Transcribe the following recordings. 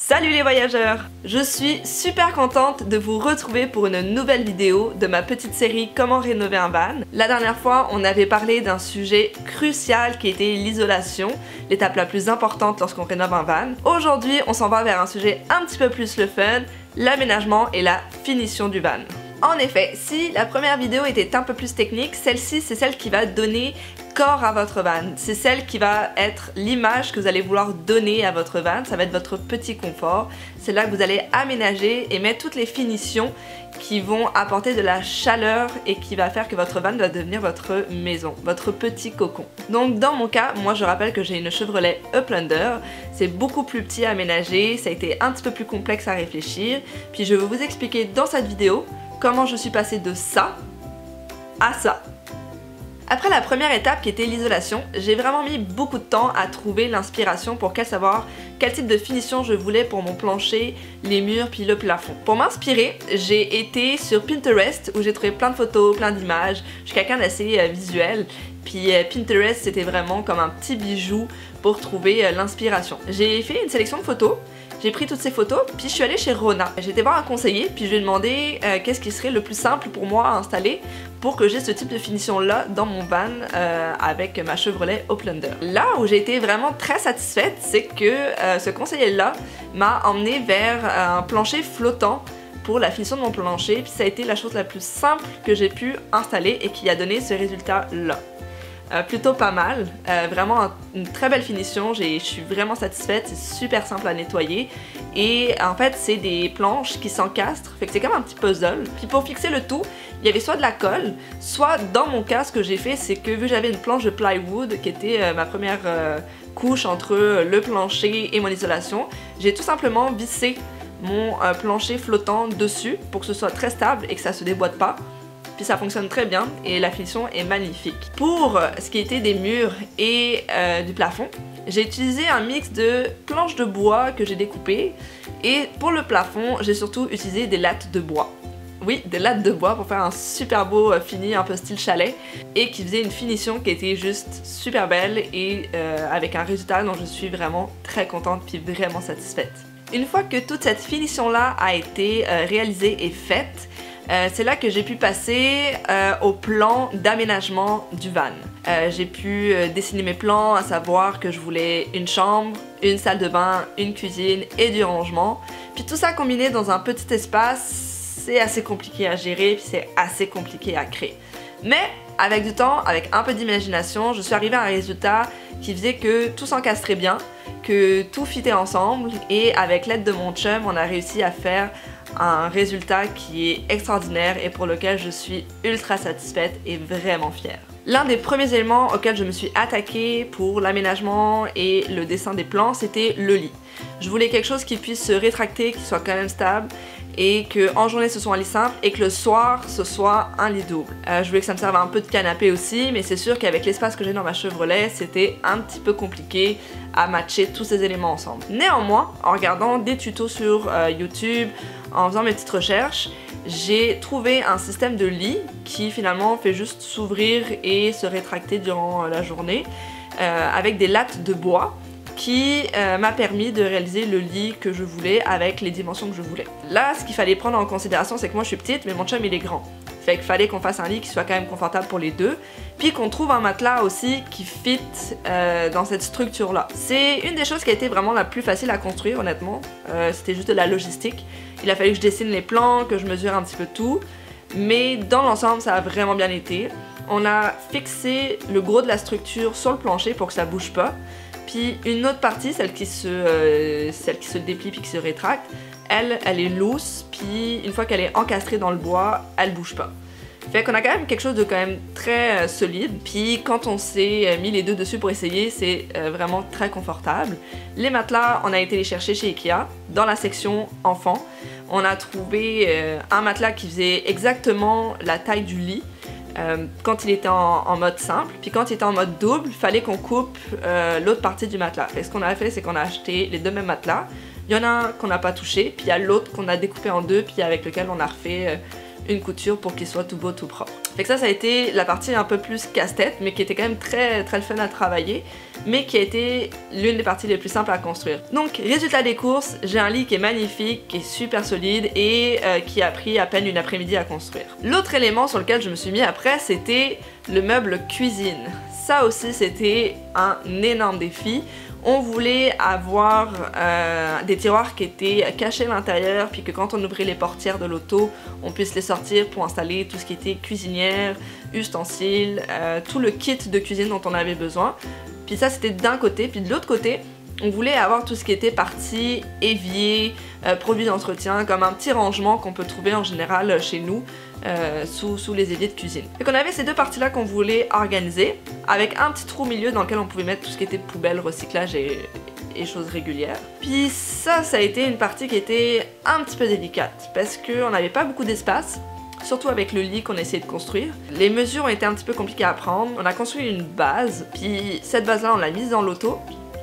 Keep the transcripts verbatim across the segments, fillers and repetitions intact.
Salut les voyageurs! Je suis super contente de vous retrouver pour une nouvelle vidéo de ma petite série Comment rénover un van. La dernière fois, on avait parlé d'un sujet crucial qui était l'isolation, l'étape la plus importante lorsqu'on rénove un van. Aujourd'hui, on s'en va vers un sujet un petit peu plus le fun, l'aménagement et la finition du van. En effet, si la première vidéo était un peu plus technique, celle-ci c'est celle qui va donner corps à votre van. C'est celle qui va être l'image que vous allez vouloir donner à votre van, ça va être votre petit confort. C'est là que vous allez aménager et mettre toutes les finitions qui vont apporter de la chaleur et qui va faire que votre van va devenir votre maison, votre petit cocon. Donc dans mon cas, moi je rappelle que j'ai une Chevrolet Uplander, c'est beaucoup plus petit à aménager, ça a été un petit peu plus complexe à réfléchir, puis je vais vous expliquer dans cette vidéo comment je suis passée de ça à ça. Après la première étape qui était l'isolation, j'ai vraiment mis beaucoup de temps à trouver l'inspiration pour savoir quel type de finition je voulais pour mon plancher, les murs puis le plafond. Pour m'inspirer, j'ai été sur Pinterest où j'ai trouvé plein de photos, plein d'images. Je suis quelqu'un d'assez euh, visuel. Puis euh, Pinterest c'était vraiment comme un petit bijou pour trouver euh, l'inspiration. J'ai fait une sélection de photos. J'ai pris toutes ces photos, puis je suis allée chez Rona. J'ai été voir un conseiller, puis je lui ai demandé euh, qu'est-ce qui serait le plus simple pour moi à installer pour que j'ai ce type de finition-là dans mon van euh, avec ma Chevrolet Uplander. Là où j'ai été vraiment très satisfaite, c'est que euh, ce conseiller-là m'a emmené vers euh, un plancher flottant pour la finition de mon plancher, puis ça a été la chose la plus simple que j'ai pu installer et qui a donné ce résultat-là. Euh, plutôt pas mal, euh, vraiment un, une très belle finition, je suis vraiment satisfaite, c'est super simple à nettoyer et en fait c'est des planches qui s'encastrent, fait que c'est comme un petit puzzle. Puis pour fixer le tout, il y avait soit de la colle, soit dans mon cas ce que j'ai fait c'est que vu que j'avais une planche de plywood qui était euh, ma première euh, couche entre le plancher et mon isolation, j'ai tout simplement vissé mon euh, plancher flottant dessus pour que ce soit très stable et que ça se déboîte pas. Puis ça fonctionne très bien et la finition est magnifique. Pour ce qui était des murs et euh, du plafond, j'ai utilisé un mix de planches de bois que j'ai découpées et pour le plafond, j'ai surtout utilisé des lattes de bois. Oui, des lattes de bois pour faire un super beau euh, fini un peu style chalet et qui faisait une finition qui était juste super belle et euh, avec un résultat dont je suis vraiment très contente puis vraiment satisfaite. Une fois que toute cette finition-là a été euh, réalisée et faite, Euh, c'est là que j'ai pu passer euh, au plan d'aménagement du van. Euh, j'ai pu euh, dessiner mes plans, à savoir que je voulais une chambre, une salle de bain, une cuisine et du rangement. Puis tout ça combiné dans un petit espace, c'est assez compliqué à gérer, puis c'est assez compliqué à créer. Mais avec du temps, avec un peu d'imagination, je suis arrivée à un résultat qui faisait que tout s'encastrait bien, que tout fitait ensemble et avec l'aide de mon chum, on a réussi à faire un résultat qui est extraordinaire et pour lequel je suis ultra satisfaite et vraiment fière. L'un des premiers éléments auxquels je me suis attaquée pour l'aménagement et le dessin des plans, c'était le lit. Je voulais quelque chose qui puisse se rétracter, qui soit quand même stable et que en journée ce soit un lit simple et que le soir ce soit un lit double. Euh, je voulais que ça me serve un peu de canapé aussi, mais c'est sûr qu'avec l'espace que j'ai dans ma Chevrolet, c'était un petit peu compliqué à matcher tous ces éléments ensemble. Néanmoins, en regardant des tutos sur euh, YouTube, en faisant mes petites recherches, j'ai trouvé un système de lit qui finalement fait juste s'ouvrir et se rétracter durant la journée euh, avec des lattes de bois qui euh, m'a permis de réaliser le lit que je voulais avec les dimensions que je voulais. Là, ce qu'il fallait prendre en considération, c'est que moi je suis petite, mais mon chum il est grand. Fait qu'il fallait qu'on fasse un lit qui soit quand même confortable pour les deux, puis qu'on trouve un matelas aussi qui fit euh, dans cette structure-là. C'est une des choses qui a été vraiment la plus facile à construire, honnêtement. Euh, C'était juste de la logistique. Il a fallu que je dessine les plans, que je mesure un petit peu tout, mais dans l'ensemble, ça a vraiment bien été. On a fixé le gros de la structure sur le plancher pour que ça bouge pas, puis une autre partie, celle qui se, euh, celle qui se déplie puis qui se rétracte, elle, elle est loose, puis une fois qu'elle est encastrée dans le bois, elle bouge pas. Fait qu'on a quand même quelque chose de quand même très euh, solide, puis quand on s'est euh, mis les deux dessus pour essayer, c'est euh, vraiment très confortable. Les matelas, on a été les chercher chez Ikea, dans la section enfants. On a trouvé euh, un matelas qui faisait exactement la taille du lit, Euh, quand il était en, en mode simple, puis quand il était en mode double, il fallait qu'on coupe euh, l'autre partie du matelas. Et ce qu'on a fait, c'est qu'on a acheté les deux mêmes matelas. Il y en a un qu'on n'a pas touché, puis il y a l'autre qu'on a découpé en deux, puis avec lequel on a refait euh, une couture pour qu'il soit tout beau, tout propre. Fait que ça, ça a été la partie un peu plus casse-tête, mais qui était quand même très très fun à travailler, mais qui a été l'une des parties les plus simples à construire. Donc, résultat des courses, j'ai un lit qui est magnifique, qui est super solide et euh, qui a pris à peine une après-midi à construire. L'autre élément sur lequel je me suis mis après, c'était le meuble cuisine. Ça aussi, c'était un énorme défi. On voulait avoir euh, des tiroirs qui étaient cachés à l'intérieur, puis que quand on ouvrait les portières de l'auto, on puisse les sortir pour installer tout ce qui était cuisinière, ustensiles, euh, tout le kit de cuisine dont on avait besoin. Puis ça, c'était d'un côté, puis de l'autre côté, on voulait avoir tout ce qui était partie évier, euh, produits d'entretien, comme un petit rangement qu'on peut trouver en général chez nous, euh, sous, sous les éviers de cuisine. Et qu'on avait ces deux parties-là qu'on voulait organiser, avec un petit trou au milieu dans lequel on pouvait mettre tout ce qui était poubelle, recyclage et, et choses régulières. Puis ça, ça a été une partie qui était un petit peu délicate, parce qu'on n'avait pas beaucoup d'espace, surtout avec le lit qu'on essayait de construire. Les mesures ont été un petit peu compliquées à prendre. On a construit une base, puis cette base-là, on l'a mise dans l'auto.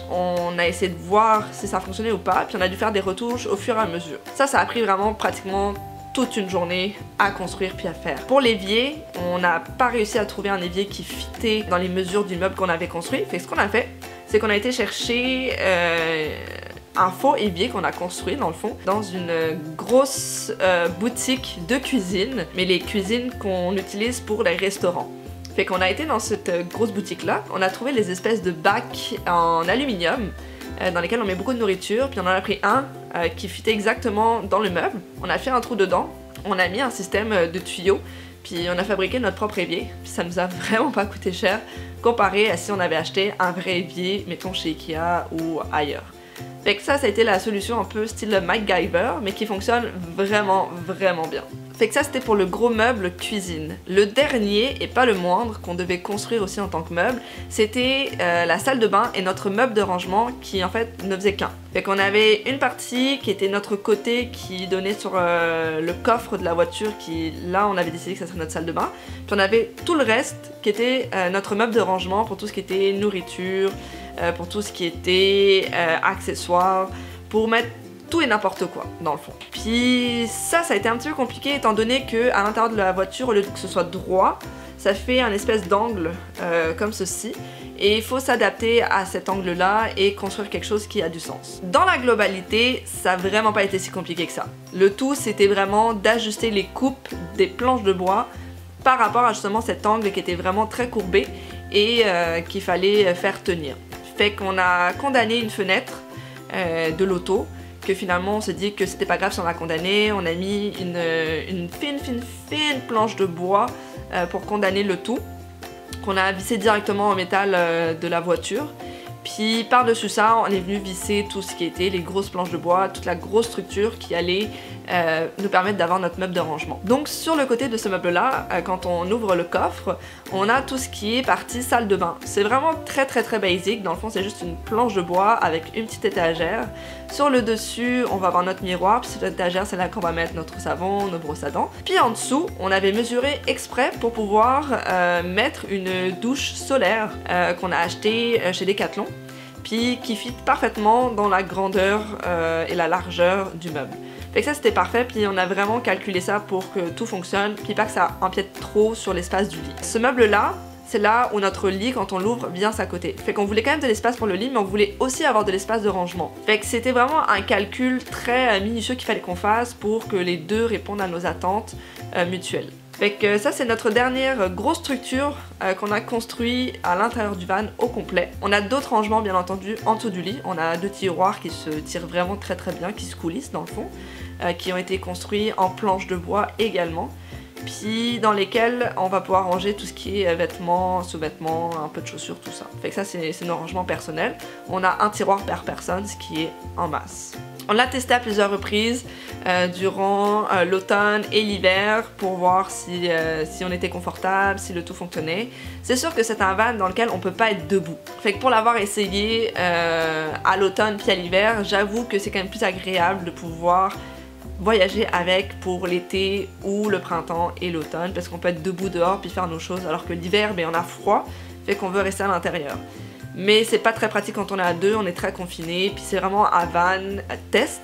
On a essayé de voir si ça fonctionnait ou pas, puis on a dû faire des retouches au fur et à mesure. Ça, ça a pris vraiment pratiquement toute une journée à construire puis à faire. Pour l'évier, on n'a pas réussi à trouver un évier qui fitait dans les mesures du meuble qu'on avait construit. Fait que ce qu'on a fait, c'est qu'on a été chercher euh, un faux évier qu'on a construit dans le fond, dans une grosse euh, boutique de cuisine, mais les cuisines qu'on utilise pour les restaurants. Fait qu'on a été dans cette grosse boutique là, on a trouvé les espèces de bacs en aluminium euh, dans lesquels on met beaucoup de nourriture, puis on en a pris un euh, qui fitait exactement dans le meuble, on a fait un trou dedans, on a mis un système de tuyaux, puis on a fabriqué notre propre évier, puis ça nous a vraiment pas coûté cher comparé à si on avait acheté un vrai évier, mettons chez Ikea ou ailleurs. Fait que ça, ça a été la solution un peu style MacGyver, mais qui fonctionne vraiment, vraiment bien. Fait que ça, c'était pour le gros meuble cuisine. Le dernier, et pas le moindre, qu'on devait construire aussi en tant que meuble, c'était euh, la salle de bain et notre meuble de rangement qui, en fait, ne faisait qu'un. Fait qu'on avait une partie qui était notre côté, qui donnait sur euh, le coffre de la voiture, qui, là, on avait décidé que ça serait notre salle de bain. Puis on avait tout le reste, qui était euh, notre meuble de rangement pour tout ce qui était nourriture, euh, pour tout ce qui était euh, accessoires, pour mettre tout et n'importe quoi, dans le fond. Puis ça, ça a été un petit peu compliqué étant donné que à l'intérieur de la voiture, au lieu que ce soit droit, ça fait un espèce d'angle euh, comme ceci. Et il faut s'adapter à cet angle-là et construire quelque chose qui a du sens. Dans la globalité, ça n'a vraiment pas été si compliqué que ça. Le tout, c'était vraiment d'ajuster les coupes des planches de bois par rapport à justement cet angle qui était vraiment très courbé et euh, qu'il fallait faire tenir. Fait qu'on a condamné une fenêtre euh, de l'auto, que finalement on s'est dit que c'était pas grave si on l'a condamné, on a mis une, une fine fine fine planche de bois euh, pour condamner le tout, qu'on a vissé directement au métal euh, de la voiture. Puis par-dessus ça, on est venu visser tout ce qui était les grosses planches de bois, toute la grosse structure qui allait euh, nous permettre d'avoir notre meuble de rangement. Donc sur le côté de ce meuble-là, euh, quand on ouvre le coffre, on a tout ce qui est partie salle de bain. C'est vraiment très très très basique, dans le fond c'est juste une planche de bois avec une petite étagère. Sur le dessus, on va avoir notre miroir, puis cette étagère c'est là qu'on va mettre notre savon, nos brosses à dents. Puis en dessous, on avait mesuré exprès pour pouvoir euh, mettre une douche solaire euh, qu'on a achetée chez Decathlon, puis qui fit parfaitement dans la grandeur euh, et la largeur du meuble. Fait que ça c'était parfait, puis on a vraiment calculé ça pour que tout fonctionne, puis pas que ça empiète trop sur l'espace du lit. Ce meuble là, c'est là où notre lit, quand on l'ouvre, vient s'à côté. Fait qu'on voulait quand même de l'espace pour le lit, mais on voulait aussi avoir de l'espace de rangement. Fait que c'était vraiment un calcul très minutieux qu'il fallait qu'on fasse pour que les deux répondent à nos attentes euh, mutuelles. Fait que ça c'est notre dernière grosse structure euh, qu'on a construit à l'intérieur du van au complet. On a d'autres rangements bien entendu en dessous du lit. On a deux tiroirs qui se tirent vraiment très très bien, qui se coulissent dans le fond, euh, qui ont été construits en planches de bois également. Puis dans lesquels on va pouvoir ranger tout ce qui est vêtements, sous-vêtements, un peu de chaussures, tout ça. Fait que ça c'est nos rangements personnels. On a un tiroir par personne, ce qui est en masse. On l'a testé à plusieurs reprises euh, durant euh, l'automne et l'hiver pour voir si, euh, si on était confortable, si le tout fonctionnait. C'est sûr que c'est un van dans lequel on peut pas être debout. Fait que pour l'avoir essayé euh, à l'automne puis à l'hiver, j'avoue que c'est quand même plus agréable de pouvoir voyager avec pour l'été ou le printemps et l'automne, parce qu'on peut être debout dehors puis faire nos choses, alors que l'hiver, ben, on a froid, fait qu'on veut rester à l'intérieur. Mais c'est pas très pratique quand on est à deux, on est très confiné, puis c'est vraiment un van test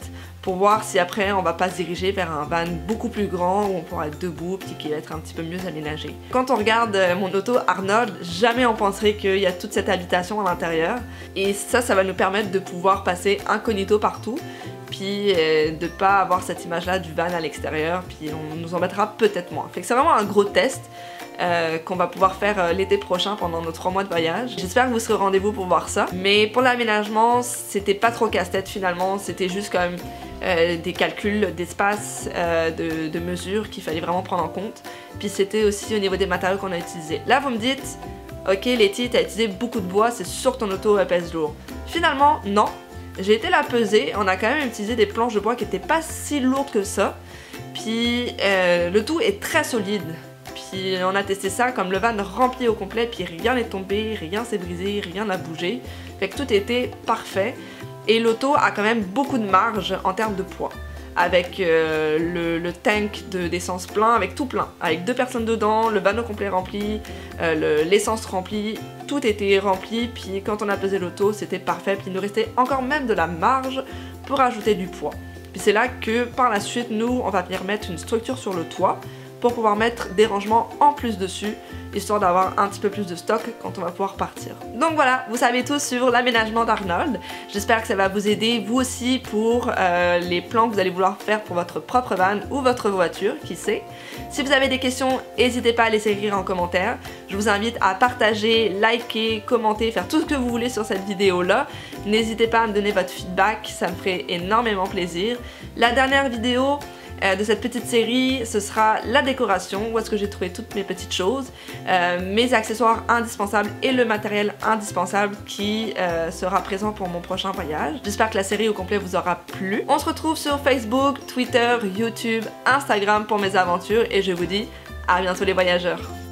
pour voir si après on va pas se diriger vers un van beaucoup plus grand où on pourra être debout puis qui va être un petit peu mieux aménagé. Quand on regarde mon auto Arnold, jamais on penserait qu'il y a toute cette habitation à l'intérieur et ça, ça va nous permettre de pouvoir passer incognito partout puis euh, de pas avoir cette image là du van à l'extérieur, puis on nous embêtera peut-être moins. Fait que c'est vraiment un gros test euh, qu'on va pouvoir faire euh, l'été prochain pendant nos trois mois de voyage. J'espère que vous serez au rendez-vous pour voir ça. Mais pour l'aménagement, c'était pas trop casse-tête finalement, c'était juste comme euh, des calculs d'espace, euh, de, de mesures qu'il fallait vraiment prendre en compte. Puis c'était aussi au niveau des matériaux qu'on a utilisés. Là vous me dites, ok Letty, t'as utilisé beaucoup de bois, c'est sûr que ton auto pèse lourd. Finalement, non. J'ai été la peser, on a quand même utilisé des planches de bois qui étaient pas si lourdes que ça. Puis euh, le tout est très solide. Puis on a testé ça comme le van rempli au complet, puis rien n'est tombé, rien s'est brisé, rien n'a bougé. Fait que tout était parfait. Et l'auto a quand même beaucoup de marge en termes de poids. Avec euh, le, le tank d'essence plein, avec tout plein. Avec deux personnes dedans, le van au complet rempli, euh, l'essence remplie, tout était rempli. Puis quand on a pesé l'auto, c'était parfait. Puis il nous restait encore même de la marge pour ajouter du poids. Puis c'est là que par la suite, nous, on va venir mettre une structure sur le toit pour pouvoir mettre des rangements en plus dessus, histoire d'avoir un petit peu plus de stock quand on va pouvoir partir. Donc voilà, vous savez tout sur l'aménagement d'Arnold. J'espère que ça va vous aider, vous aussi, pour euh, les plans que vous allez vouloir faire pour votre propre van ou votre voiture, qui sait. Si vous avez des questions, n'hésitez pas à les écrire en commentaire. Je vous invite à partager, liker, commenter, faire tout ce que vous voulez sur cette vidéo-là. N'hésitez pas à me donner votre feedback, ça me ferait énormément plaisir. La dernière vidéo Euh, de cette petite série, ce sera la décoration, où est-ce que j'ai trouvé toutes mes petites choses, euh, mes accessoires indispensables et le matériel indispensable qui euh, sera présent pour mon prochain voyage. J'espère que la série au complet vous aura plu. On se retrouve sur Facebook, Twitter, YouTube, Instagram pour mes aventures et je vous dis à bientôt les voyageurs.